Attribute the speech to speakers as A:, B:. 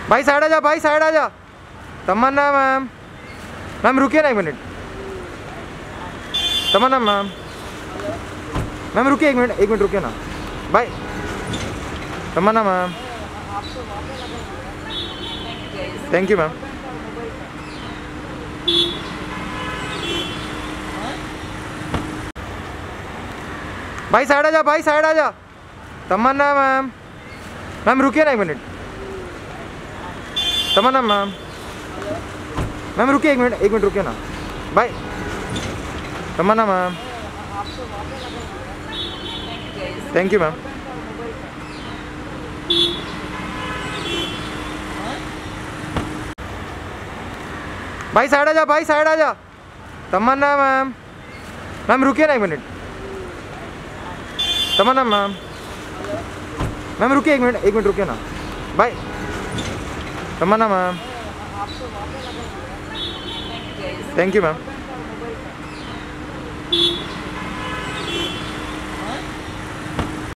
A: भाई साइड आ जा, भाई साइड आ जा। तमन्ना मैम, मैम रुकिए ना 1 मिनट। तमन्ना मैम, मैम रुकिए 1 मिनट, 1 मिनट रुकिए ना भाई। Tamanna ma'am, thank you ma'am. भाई साइड आ जा, भाई साइड आ जा। तमन्ना मैम, मैम रुकिए ना 1 मिनट। तमन्ना मैम, मैम रुकिए 1 मिनट, 1 मिनट रुकिए ना भाई। Tamanna ma'am, thank you ma'am. भाई साइड आ जा, भाई साइड आ जा। तमन्ना मैम, मैम रुकिए ना 1 मिनट। तमन्ना मैम, मैम रुकिए 1 मिनट, 1 मिनट रुकिए ना भाई। Tamanna ma'am, thank you ma'am.